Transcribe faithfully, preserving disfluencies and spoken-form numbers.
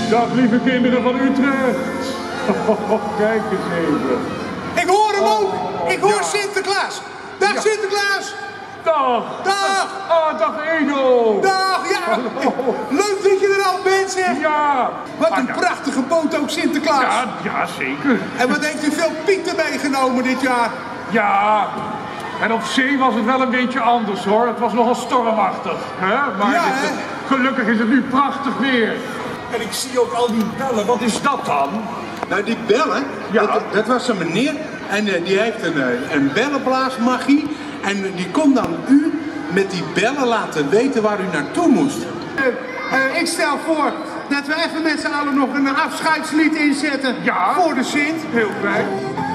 Dag lieve kinderen van Utrecht. Kijk eens even. Ik hoor hem ook. Ik hoor Ja. Sinterklaas. Dag Ja. Sinterklaas. Dag. Dag. Ah, dag Edo. Dag, ja. Leuk dat je er al bent, zeg. Ja. Wat Ah, een ja. prachtige boot ook, Sinterklaas. Ja, ja, zeker. En wat heeft u veel pieten meegenomen dit jaar? Ja. En op zee was het wel een beetje anders hoor. Het was nogal stormachtig. Hè? Maar Ja, het- hè? gelukkig is het nu prachtig weer. En ik zie ook al die bellen. Wat is dat dan? Nou, die bellen, Ja. dat, dat was een meneer en uh, die heeft een, uh, een bellenblaasmagie. En uh, die kon dan u met die bellen laten weten waar u naartoe moest. Uh, uh, ik stel voor dat we even met z'n allen nog een afscheidslied inzetten Ja. voor de Sint. Heel fijn.